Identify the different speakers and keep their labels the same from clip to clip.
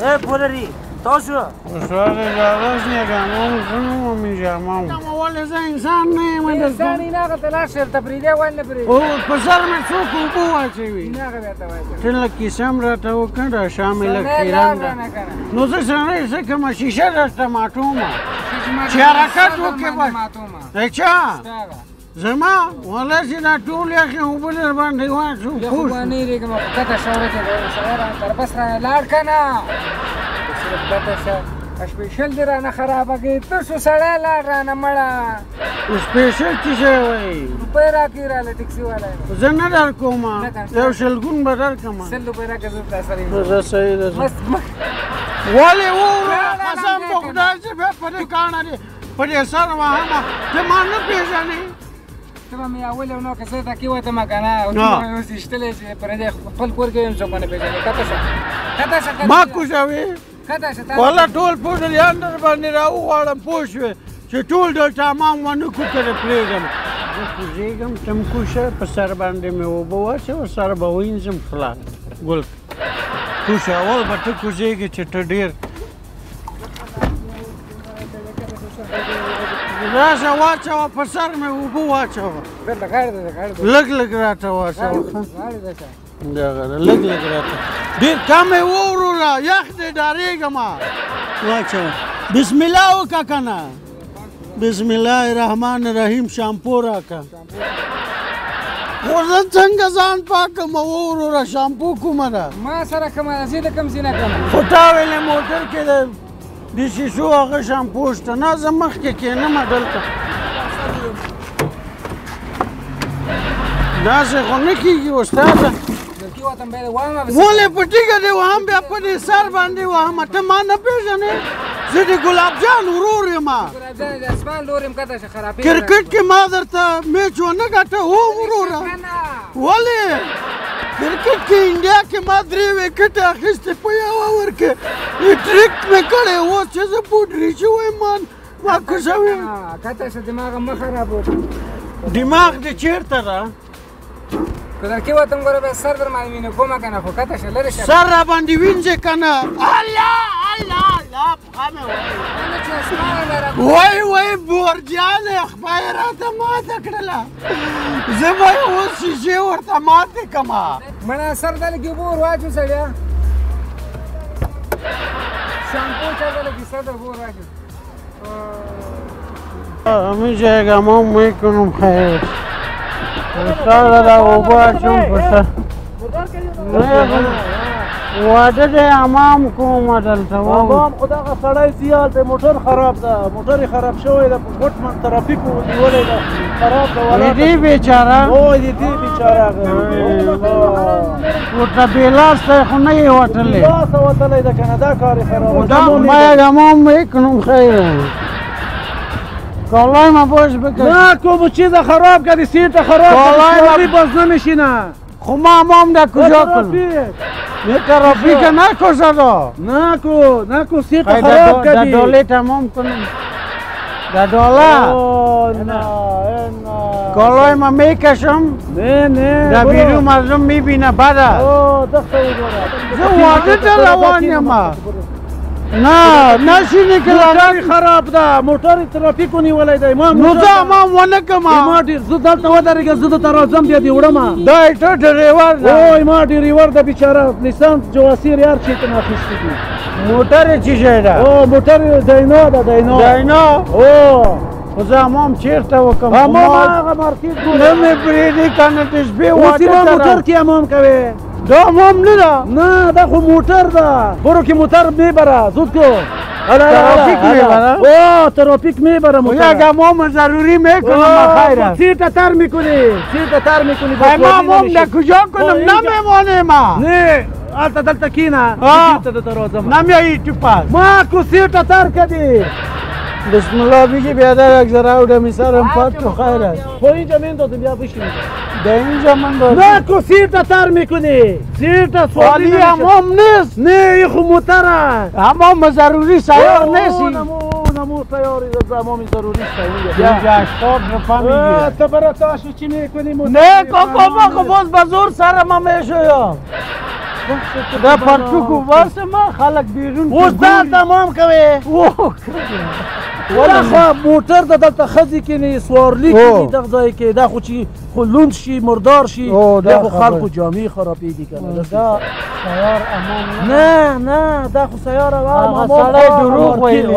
Speaker 1: پولری تاسو
Speaker 2: سوال جواز نگم کنم میجامم ولی زن انسان نیم
Speaker 3: انسان اینا تلاش تبریده ولا برید
Speaker 2: او پسر من څوک اوبه واچوي
Speaker 3: نه غوته وایي
Speaker 2: ته لږ کیسه هم راته وکړه شامل کیران ده نو زه سړی څه کومه شیشه درته ماتومه چې حرکت وکړې بس چا زما والله چې دا ټول یخې اوبه در باندې واچو
Speaker 3: خو باندې ریږم کته شوره چې سره تر بس را لاړ که نه صرف کته شه سپیشل دې رانه خرابه کړې ته شو سړی لاړ رانه مړه
Speaker 2: سپیشل څه شی وایي
Speaker 3: روپۍ راکړي راله ټکسي والا
Speaker 2: زه نه در کومه یو شلګون به در کړمه
Speaker 3: 100 روپۍ راکړه زه تا سره
Speaker 2: زه صحیح ده ولې ووړو قسم په خدای چې بیا په دې کاڼه دې په دې سر وهمه ته ما نه پېژنې
Speaker 3: ته به مې اول یو نو که زه تکې وتم که نه اوس ایستلی چې پردی خپل کور کې یم څوک ونه پېژنې کته شه کته شه
Speaker 2: ما کوژوې
Speaker 3: کته شه
Speaker 2: والله ټول پوډریان در باندې راوغواړم پوه شوې چې ټول دلته امام ونه کړو که دې پرېږدم زه کوزېږم ته م کوشه په سر باندې مې اوبه واچوه سر به وینځم خلاص ګل کوشه اول به ته کوزېږې چې ته ډېر راشه واچوه په سر مې اوبه واچوه لږ لږ راته واچوه دغه ده لږ لږ راته ډېر کم یې ووروره یخ دی ډارېږم واچوه بسم الله وکړه که نه بسم الله الرحمن الرحیم شامپو راکړه خو زه څنګه ځان پاکم ووروره شامپو کومه ده
Speaker 3: ما سره کومه زه د کوم ځای نه کوم
Speaker 2: خو تا ویلې موټر کې د شیشو هغه شامپو شته نه زه مخکې کښېنم دلته داسې خو نه کېږي استاده ولې په ټیکه دې وهم بیا په دې سر باندې وهمه ته ما نه پېژنې زه د ګلاب جان ورور یم کرکټ کې ما درته میچ ونه ګټه هو وروره ولې کرکټ کې انډیا کې ما 3 وکټې اخیستې په یو اوور کې ټریک مې کړی اوس چې زه پوډري شوی ما کوزوي
Speaker 3: کته شه دماغ مه خرابوه
Speaker 2: دماغ دې چېرته ده
Speaker 3: که در کې وتم ګوره بیا سر در باندې وینې کومه که نه خو کته شه لرې شه
Speaker 2: سر را باندې وینځې که نه الله الله الله پښه مې وایي وایي بورجانې خپه یې راته ماته کړله زه به یې اوس شیشې ورته ماتې کړمه
Speaker 3: مړه سر ته لږ اوبه ور واچو سړیه شامپو چاته لږ سر ته اوبه ور واچو
Speaker 2: همین جایگاه ما میکنم خیر استاد را اوبه اچوم پسه واده د امام کومه دلته
Speaker 4: امام خو دغه سړی سیال دی موټر خراب ده موټر یې خراب شوی ده ګوټ من ترافیک نیولی ده خراب ده
Speaker 2: دې بیچاره
Speaker 4: او د دې بیچاره
Speaker 2: ورته بېلاسته خو نه یې وتلی
Speaker 4: لاسه وتلی ده که نه دا کار یې خراب
Speaker 2: باید امام میکنم خیر کالای ما باش بکن
Speaker 4: نه کوم چیز خراب کردی سیت خراب کردی باز نمیشینه
Speaker 2: خب ما امام در کجا کنم نه ترافیک نکو زدا
Speaker 4: نکو سیت خراب کردی
Speaker 2: در دوله تمام کنم در دوله کالای ما میکشم
Speaker 4: نه
Speaker 2: در بیرون مردم میبینه بده زه واده در روانیم نه نشینی که
Speaker 4: موټر خراب ده موټر ترافیک ونیولی دی
Speaker 2: نو زه امام ونه کړم
Speaker 4: زه دلته ودرېږم زه درته راځم بیا دې وړم
Speaker 2: دا ته ډریور ده
Speaker 4: اوی ما ډریور ده بیچاره لیسانس جواسیر یار چېرته نه اخیستی دي
Speaker 2: موټر یې څه شی ده
Speaker 4: او موټر دینو ده
Speaker 2: دینو
Speaker 4: او
Speaker 2: خو زه امام چېرته وکړم
Speaker 4: امام هغه مارکېټ
Speaker 2: نه مې پرېږدي که نه د شپې
Speaker 4: اوس یې ما موټر کې امام کوې
Speaker 2: دا امام نه ده
Speaker 4: نه دا خو موټر ده برو که موټر میبره زود کو
Speaker 2: ترافیک میبره
Speaker 4: او ترافیک میبره موټر
Speaker 2: یک امام ضروری میکنم خیر
Speaker 4: سیت تر میکنی
Speaker 2: ما امام در کجا کنم نمیمانم
Speaker 4: نه الته دلته کینه سیت دلته راځم
Speaker 2: نمیایی تو پاس
Speaker 4: ما کو سیت تر کدی
Speaker 2: بسم الله بگی بیادر یک ذره او دمی سرم پاک تو خیر است
Speaker 4: خب اینجا من دادم بیا بشین
Speaker 2: در اینجا من دادم
Speaker 4: نه کو سیرت تر میکنی سیرت
Speaker 2: سوالی همام نیست
Speaker 4: نه این خو موتره
Speaker 2: همام ضروری سیار نیستی
Speaker 4: نمو سیاری همامی ضروری
Speaker 2: اینجا اشتاب رفا میگیره
Speaker 4: تو برای تاشو چی میکنی
Speaker 2: نه کاکا ما خب باز بزور سرم هم میشویم دا پرچوک وباسه ما خلک بیرون
Speaker 4: اوس ځان تمام کوې ولا خو موټر د دلته ښځې کینې سوارلي کینې دغه ځای کې دا خو چې خو لوند شي مردار شي دا خو خلکو جامې خرابېږي که نه
Speaker 2: دا سیار امان
Speaker 4: نه دا خو سیاره
Speaker 2: هغه سړی دروغ ویلی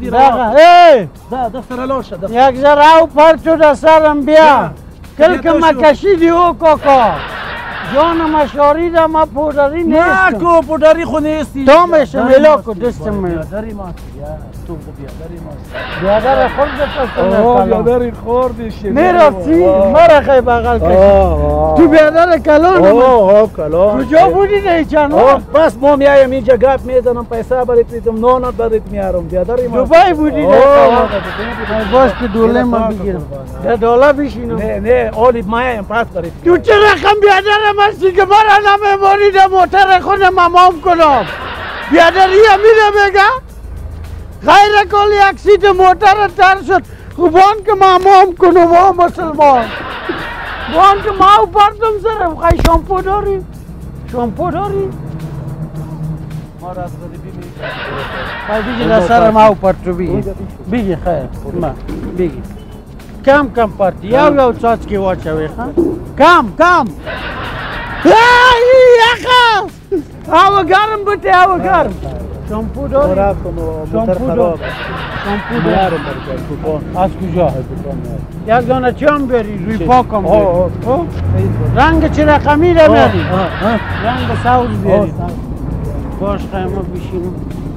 Speaker 4: دا سره لاړ شه
Speaker 2: یک ذره او پرچو د سرم بیا کلکه مکشی دی او کاکا جانم شاری دا ما پودری نیستم
Speaker 4: نه تو پودری خو نیستی
Speaker 2: تو میشه ملا کو دستم میلا
Speaker 4: بیادری ماستی تو بیادری ماستی
Speaker 2: بیادر خورد
Speaker 4: بیادری خوردی
Speaker 2: میرا چی؟ مرا خیلی بغل کشی تو بیادر کلانم
Speaker 4: کلان
Speaker 2: کجا بودی نیچان؟
Speaker 4: بس ما میایم اینجا گپ میزنم پیسه برات میدم نانت برات میارم بیادری ماستی
Speaker 2: دبی بودی باش که دوله ما بگیرم در دوله بشینم
Speaker 4: نه اولی میایم پس برات
Speaker 2: تو چه رقم بیادرم هستی که برا نمیمانی در موتر خود ممام کنم بیادری امیره بگه غیر کل یک سیت موتر تر شد خوبان که ممام کنم و مسلمان بان که ما پردم سرم خواهی شامپو داری؟ شامپو داری؟
Speaker 4: ما را از غریبی میگم
Speaker 2: خواهی بگی در سرم او پرتو بگی خیر ما بگی کم پرتی یو چاچکی واچوی کم یخم هوا گرم بودی هوا گرم شامپو داری؟
Speaker 4: شامپو خراب
Speaker 2: شامپو
Speaker 4: میارم برای
Speaker 2: از کجا؟ یک دانه چیم بری روی پاکم بری رنگ چه رقمی را بری؟ رنگ سوز بری باش خیمه بشینم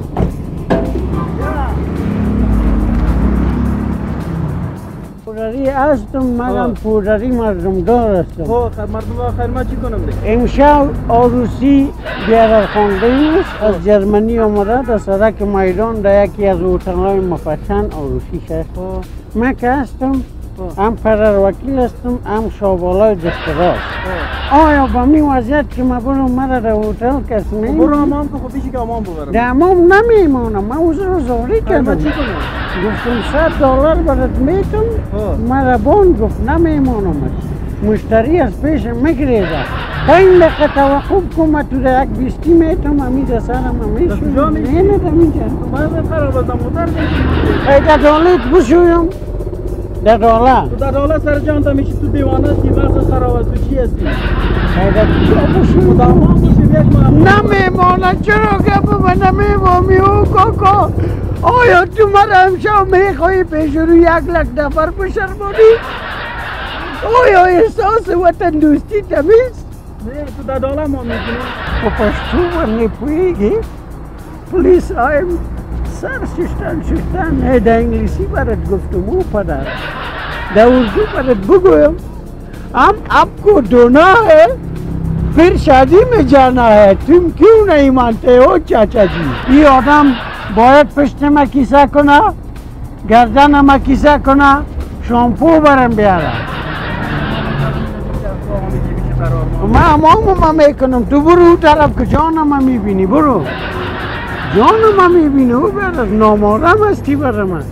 Speaker 2: پودری هستم مگم پودری مردمدار هستم
Speaker 4: مردم خیر ما چی کنم دیگه؟
Speaker 2: امشب عروسی بیادر خانده است از جرمنی آمده در سرک میدان در یکی از هتل‌های مفصل عروسی شد من که هستم هم پدر وکیل هستم هم شابالای دستراز آیا با می وضعیت که من برم مرا در هتل کس میمونم؟
Speaker 4: برو امام که خب بیشی که امام ببرم
Speaker 2: در امام نمیمونم من اوز رو زاری کردم
Speaker 4: چی کنم؟
Speaker 2: گفتم $100 برات میتم مرا بان گفت نمیمونم مشتری از پیش میگریده 5 دقیقه توقف کن من تو در یک بیستی میتم امید سرم همیشون
Speaker 4: کجا میشی؟
Speaker 2: نه اینجا
Speaker 4: باید خراب از موتر میشی
Speaker 2: ای در دولت بشویم در دولت
Speaker 4: تو در دولت سر جان تا میشی تو دیوانه هستی مغز خراب است تو چی هستی؟
Speaker 2: ای در کجا بشویم
Speaker 4: در امام باشی یک
Speaker 2: نمیمانه چرا گپ من نمیمامی او کاکا آیا تو مرا امشب میخوایی پیش رو 1 لک نفر بشرمانی؟ آیا احساس وطن دوستی تمیز؟
Speaker 4: نه تو در دولت ما میکنی
Speaker 2: و پشتو و نپویگی پلیس آیم سر ششتن نه در انگلیسی برات گفتم او پدر در اردو برات بگویم हम आपको दोना है फिर शादी में जाना है तुम क्यों नहीं मानते हो चाचा जी ये आदम باید پشت ما کیسه کنه گردن ما کیسه کنه شامپو برم بیاره من امام ما میکنم تو برو اون طرف که جانم ما میبینی برو جانم ما میبینی او برد نامارم هستی برم من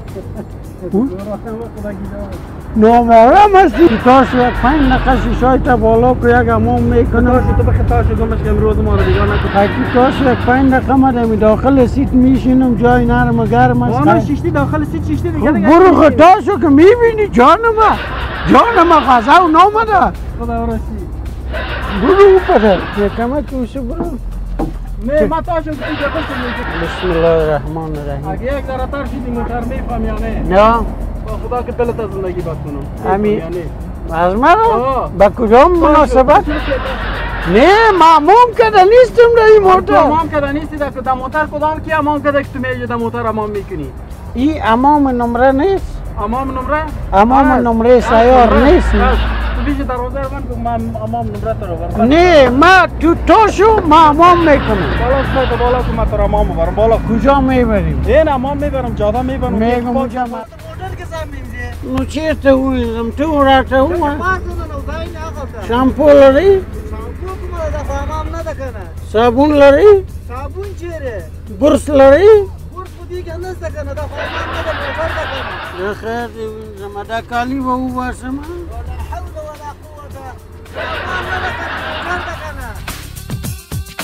Speaker 2: نامارم هستی تاشو یک 5 دقیقه شیشای تا بالا که یک امام میکنم
Speaker 4: تو بخی تاشو گمش که امروز ما رو دیگه نکن
Speaker 2: تاشو یک 5 دقیقه ما دمی داخل سیت میشینم جای نرم و گرم است
Speaker 4: ما شیشتی داخل سیت شیشتی دیگه
Speaker 2: برو خطاشو که میبینی جانم غذا و نامده
Speaker 4: خدا ورسی
Speaker 2: برو پدر یکمه کوشو برو
Speaker 4: نه ما تاشو که دیگه
Speaker 2: بسم الله الرحمن الرحیم
Speaker 4: اگه یک ذره تر شدی موتر میفهم یا نه
Speaker 2: نه
Speaker 4: با خدا که دلت از زندگی بد کنم
Speaker 2: امین از مرا با کجا مناسبت نه مامون کده نیستم در این موتر
Speaker 4: امام کده نیستی در موتر کدام کی امام کده که تو میگی در موتر امام میکنی
Speaker 2: این امام نمره نیست
Speaker 4: امام نمره
Speaker 2: امام نمره سیار نیست
Speaker 4: تو بیش دروازه من که من امام نمره تو رو
Speaker 2: نه ما تو تاشو ما امام میکنم
Speaker 4: بالا سمت بالا که من تو امام ببرم بالا
Speaker 2: کجا میبریم
Speaker 4: این امام میبرم جاده میبرم
Speaker 2: میگم
Speaker 4: موتر
Speaker 2: که
Speaker 4: که سم میمزه
Speaker 2: نو چیرته ویزم تو راته هوا
Speaker 4: پاک زدن او دای نه
Speaker 2: شامپو لري
Speaker 4: شامپو کومه ده خو امام نه ده کنه
Speaker 2: صابون لري
Speaker 4: صابون چیرې
Speaker 2: برس لري
Speaker 4: ورس خو دې کې نشته کنه دا خو امام نه ده موټر ده کنه
Speaker 2: یا خیر دې وینځم دا کالي به وباسم
Speaker 4: ولا حول ولا قوه امام نه ده کنه موټر ده کنه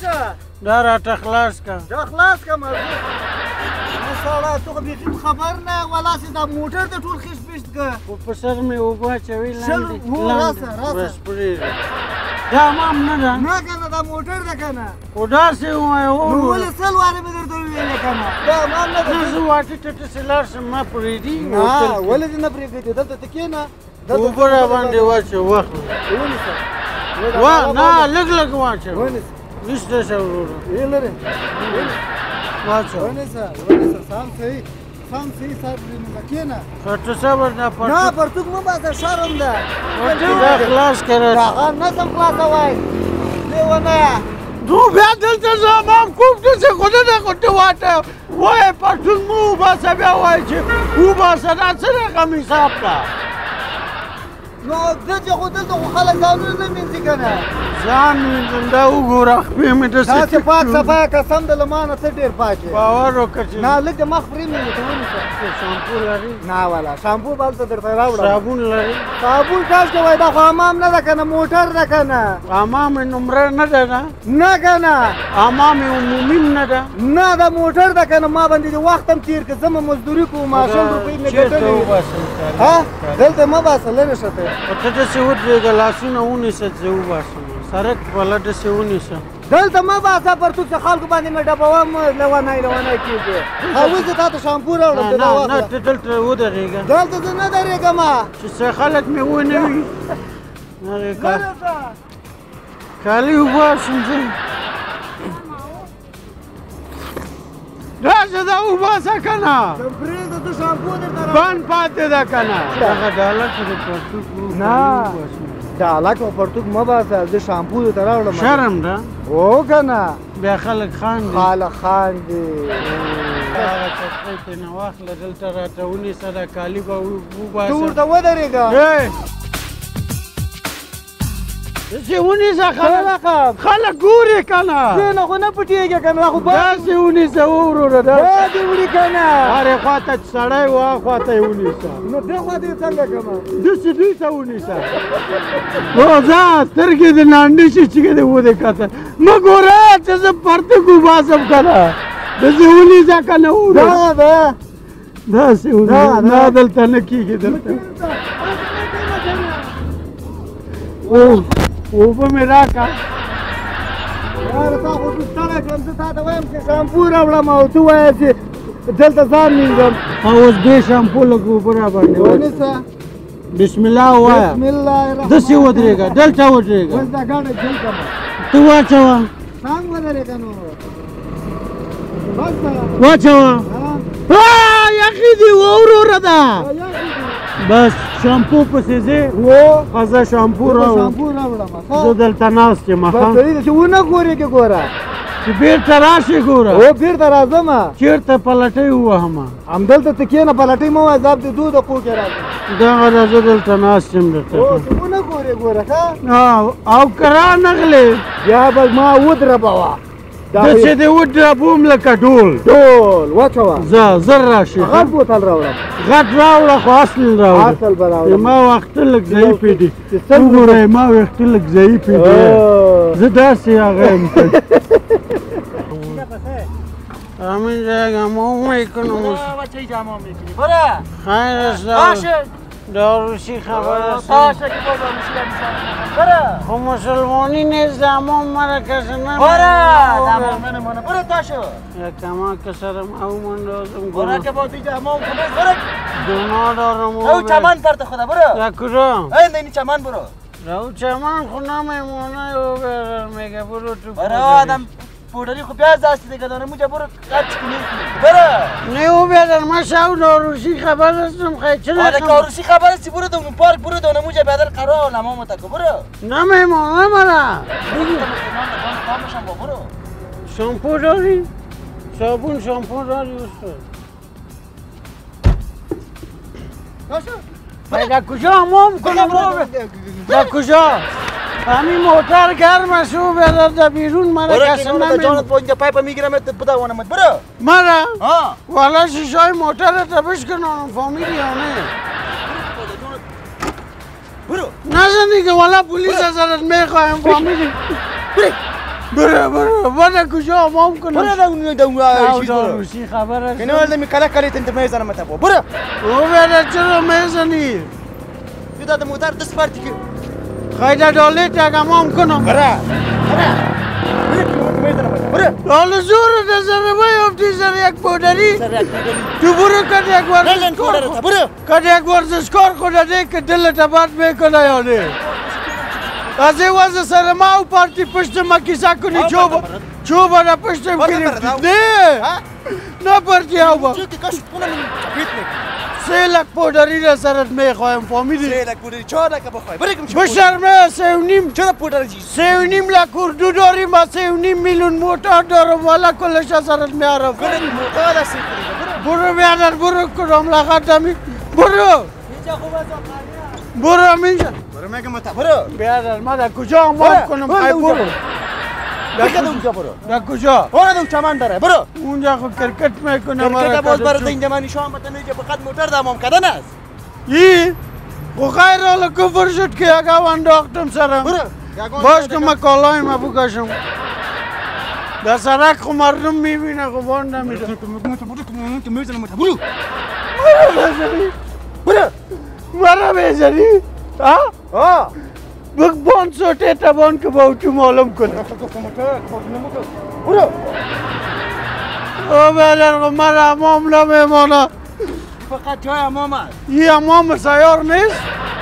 Speaker 3: شه
Speaker 2: دا راته خلاص کا
Speaker 3: دا خلاص که مرضو سړی ته خو بیخي خبر نه ولاسې دا موټر د ټول خېش پېشت که
Speaker 2: خو په سر مې اوبه اچوي لاندې
Speaker 3: راسه
Speaker 2: بس پرېږده دا حمام نه ده
Speaker 3: نه که نه دا موټر ده که نه
Speaker 2: خو داسې ووایه
Speaker 3: نو ولې سل وارې مې درته وویلې که نه دا حمام نه
Speaker 2: نه
Speaker 3: ده
Speaker 2: زه واټې ټټسې لاړ شم ما پرېږدي
Speaker 3: نه ولې دې نه پرېږدې دلته ته کښېنه
Speaker 2: اوبه را باندې واچو واخله نه لږ لږ واچو نشته شه وروره
Speaker 3: یې لرې
Speaker 2: واچو
Speaker 3: ونیسه سم صحیح سر پرېږده کښېنه
Speaker 2: ته صبر نه
Speaker 3: نه پرتوګ مه باسه شرم ده
Speaker 2: دا خلاص کړه
Speaker 3: هغه نه سم خلاصوی لیونیه
Speaker 2: نو بیا دلته زه حمام کوم داسې خو نه ده خو ته واټه وایې پټون مه وباسه بیا وایې چې وباسه دا څه رقم حساب ده
Speaker 3: نو دلته خو دلته خو خلک ځانونه نه مینځي که نه
Speaker 2: ځان وینځم دا وګوره خپې مې داسې
Speaker 3: داسې پاک صفا قسم د له ما نه ته ډېر پاک یې
Speaker 2: باور وکړه چې
Speaker 3: نه لږ د مخ پرېمینځه ته ونیسه
Speaker 2: شامپو لري
Speaker 3: نه والا شامپو به هلته درته راوړم
Speaker 2: صابون لري
Speaker 3: صابون کاش که وایي دا خو حمام نه ده که نه موټر ده که نه
Speaker 2: حمام نمره نه ده نه
Speaker 3: نه که نه
Speaker 2: حمام عمومي نه ده
Speaker 3: نه دا موټر ده که نه ما باندې د وخت هم تېر که زه مې مزدوري کوم 80 روپۍ مې ګټلې ها دلته مه باسه لرې شه ته
Speaker 2: ته داسې ودرېږه لاسونه ونیسه چې وباسم سړک بله داسې ونیسه
Speaker 3: دلته مه باسه پرتوګ چې خلکو باندې مې ډبوم لونی کېږي اوس زه تا ته شامپو راوړم
Speaker 2: نه ته دلته ودرېږه
Speaker 3: دلته زه نه درېږم
Speaker 2: چې څه خلک مې ونه وي هغې کالي وباسم زه راشه دا وباسه که نه
Speaker 3: پرېږده ته شامپو درته
Speaker 2: بند پاتې ده که نه دغه ډالک د پرتوګ
Speaker 3: نه ډالک او پرتوګ مه باسه زه شامپو درته راوړم
Speaker 2: شرم ده
Speaker 3: هو که نه
Speaker 2: بیا خلک خاندي
Speaker 3: خلک خاندي
Speaker 2: هغه چپړۍ ترېنه واخله دلته راته ونیسه دا کالي به وباسه
Speaker 3: ته ورته ودرېږه
Speaker 2: داسې ونیسه خلک ګوري که نه
Speaker 3: کښېنه خو نه پټېږي که نه خو
Speaker 2: داسې ونیسه وروره
Speaker 3: دې وړي که نه
Speaker 2: هرې خوا ته چې سړی و هغه خوا ته یې ونیسه
Speaker 3: نو دې خوا ته یې څنګه کړمه
Speaker 2: داسې دوی ته ونیسه هو ځه سترګې دې نانډې شي چې دې ودې کتل مه ګوره چې زه پرتوګ وباسم که نه داسې ونیسه که نه وروره
Speaker 3: ده
Speaker 2: داسې ونیسه نه دلته نه کېږي دلته اوبه مې راکړه
Speaker 3: یاره تا خو ستړی کړم زه تا ته وایم چې شامپو راوړم او ته وایې چې دلته ځان مینځم
Speaker 2: اوس دې شامپو لږ اوبه را باندې
Speaker 3: ونیسه
Speaker 2: بسم الله ووایه
Speaker 3: بسم الله الرحمن
Speaker 2: داسې ودرېږه دلته ودرېږه
Speaker 3: بس دا ګاډی جل کړه
Speaker 2: ته واچوه
Speaker 3: څنګه ودرېږه نو بس
Speaker 2: واچوه یخې دي وروره ده بس شامپو پسې ځې ښه شامپو راوړم زه دلته ناست یم ښه
Speaker 3: صحیح ده چې ونه ګورې کې ګوره
Speaker 2: چې بېرته راشې ګوره
Speaker 3: او بېرته راځم
Speaker 2: چېرته پلټۍ ووهمه
Speaker 3: همدلته ته کښېنه پلټۍ مه وایه زه د 2 دقیقو کې راځم
Speaker 2: دغه ده زه دلته ناست یم درته
Speaker 3: چې ونه ګورې ګوره ښه
Speaker 2: او که رانغلې
Speaker 3: بیا به ما ودربوه
Speaker 2: داسې دې ودربوم لکه ډول
Speaker 3: واچوه
Speaker 2: زر راشي
Speaker 3: غټ بوتل راوړم
Speaker 2: غټ راوړه خو اصل راوړه
Speaker 3: اصل به راوړم
Speaker 2: ما وخته لږ ضعیفې دي وګورئ ما وخته لږ ضعیفې دي زه داسې هغه یم همین جایگه ما میکنم خیر است داروشی خبر است خب مسلمانی نیست دامون مرا کسی نمیده
Speaker 3: دامون منه برو تاشو
Speaker 2: یا کما کسرم او من دازم
Speaker 3: برو که با دیگه همون خبر برو
Speaker 2: گناه دارم
Speaker 3: او چمان پرت خدا برو
Speaker 2: یا کجا
Speaker 3: این چمان برو
Speaker 2: رو چمان خو نمیمونه او برر میگه برو تو
Speaker 3: برو آدم پودری خو پیاز دستی دیگه داره موجه برو قد کنی برو
Speaker 2: نه او بیادر ما شاو داروشی خبر هستم خیلی چه
Speaker 3: آره داروشی خبر هستی برو دونو پارک برو دونه موجه بیادر قرار نمام تکو برو
Speaker 2: نمیمونه مرا
Speaker 3: برو
Speaker 2: شامپو داری؟ صابون شامپو داری استاد در کجا همام کنم در کجا؟ همین موتر گرم شو بیادر در بیرون مرا کسی نمیم
Speaker 3: جانت با اینجا پایپا میگیرم بدوانمت برو
Speaker 2: مرا؟ والا شیشای موتر تبش کنم فامیلی یا نه
Speaker 3: برو
Speaker 2: نزنی که والا پولیس ازت میخوایم فامیلی بره کجا مام کنم
Speaker 1: برو دو چیز برو
Speaker 2: روسی خبر است
Speaker 1: کنه ولدم کلا کلیت انت میزنم تا برو
Speaker 2: او بره چرا میزنی
Speaker 1: یه موتر دست پارتی که
Speaker 2: خیلی دالیت اگه مام کنم
Speaker 1: برو
Speaker 2: حالا زور نظر بیافتی سر یک پودری تو برو کد یک ورزشکار کد یک ورزشکار خدا ده که دلت بد میکنه یا نه از این وضع سر ما و پارتی پشت ما کیسه کنی چوبا را پشتم گرفتی نه پارتی او با 3 لک پودری را سرت میخوایم فهمیدی
Speaker 1: 3 لک پودری 4 لک بخوای برگم
Speaker 2: بشرمه 3.5
Speaker 1: چرا پودری چیز
Speaker 2: 3.5 لک اردو داریم و 3.5 میلیون موتور دارم والا کلش سرت میارم
Speaker 1: موتور است
Speaker 2: برو بیادر برو کدام لغت همی برو برو اینجا
Speaker 1: برو میگم تا برو
Speaker 2: بیادر ما در کجا مام کنم ای برو
Speaker 1: اونجا برو
Speaker 2: در کجا
Speaker 1: اون دو چمان داره برو
Speaker 2: اونجا خود کرکت میکنم
Speaker 1: کرکت باز برو اینجا من نشان بده میگه فقط موتور دامم کردن است
Speaker 2: ای و خیر حالا کفر شد که اگه انداختم سرم باش که ما کالای ما بکشم در سرک خو مردم میبینه خو بان نمیده
Speaker 1: برو
Speaker 2: برو مرا بیزنی ها بگ بان سوٹے تبان که با اوچو معلوم کنه
Speaker 1: برو
Speaker 2: او بیدر خو مرا امام نمیمانه
Speaker 1: فقط جای امام است
Speaker 2: این امام سیار نیست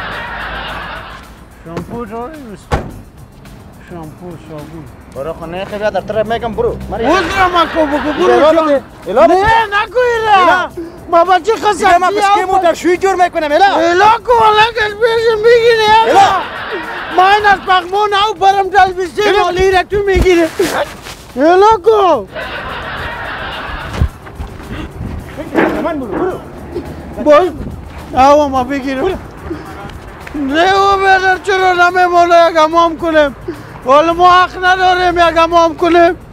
Speaker 2: شامپو داری شامپو صابون
Speaker 1: برو خونه خیلی در طرف میگم برو
Speaker 2: وزرا ما کو بگو برو نه نکو ایلا ما بچه خسکی
Speaker 1: ما بسکی موتر شوی جور میکنم
Speaker 2: ایلا کو لگش بیشم بگیره ایلا ما این از پخمون او برم دل بیستی مالی را تو میگیره ایلا کو
Speaker 1: برو
Speaker 2: باش او ما بگیره نه او بیدر چرا نمیمونه یک امام کنیم ولی ما حق نداریم یک امام کنیم